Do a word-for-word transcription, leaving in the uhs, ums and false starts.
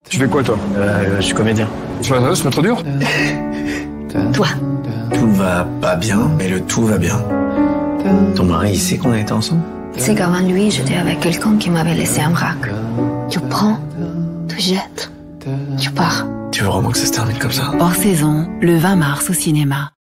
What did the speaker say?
Tu fais quoi, toi? Euh, je suis comédien. Tu vas c'est pas trop dur? Toi. Tout va pas bien, mais le tout va bien. Ton mari, il sait qu'on a été ensemble? C'est qu'avant lui, j'étais avec quelqu'un qui m'avait laissé un vrac. Tu prends, tu jettes, tu pars. Tu veux vraiment que ça se termine comme ça? Hors saison, le vingt mars au cinéma.